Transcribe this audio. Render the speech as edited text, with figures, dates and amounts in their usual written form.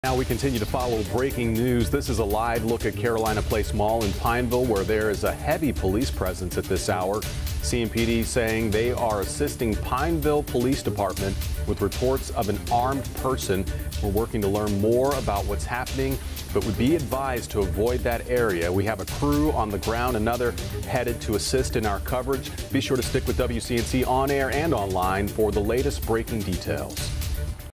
Now we continue to follow breaking news. This is a live look at Carolina Place Mall in Pineville, where there is a heavy police presence at this hour. CMPD saying they are assisting Pineville Police Department with reports of an armed person. We're working to learn more about what's happening, but would be advised to avoid that area. We have a crew on the ground, another headed to assist in our coverage. Be sure to stick with WCNC on air and online for the latest breaking details.